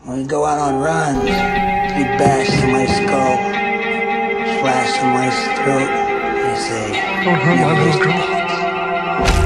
When we go out on runs, he bash somebody's skull, slash somebody's throat, and say, Don't hurt my "You little missed girl." bullets."